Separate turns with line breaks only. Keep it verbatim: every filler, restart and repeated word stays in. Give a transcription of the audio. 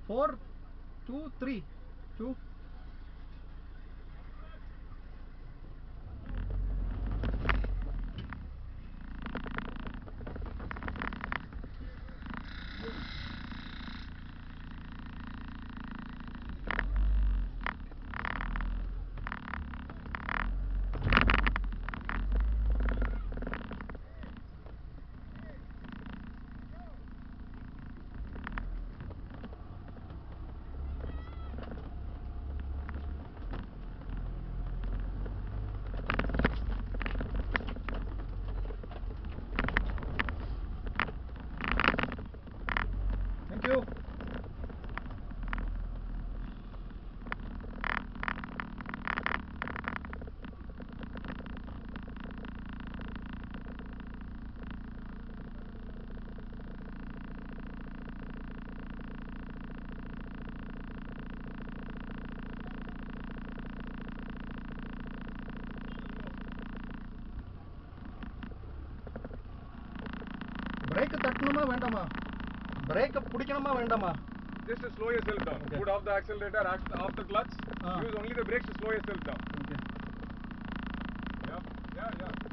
four, two, three, two. Thank you. Brake தட்டணுமா வேண்டாமா? Brake பிடிக்கணுமா வேண்டாமா?
Just to slow yourself down.
Okay.
Put off the accelerator, off the clutch.
Ah.
Use only the brakes to slow yourself down.
Okay.
Yeah, yeah, yeah.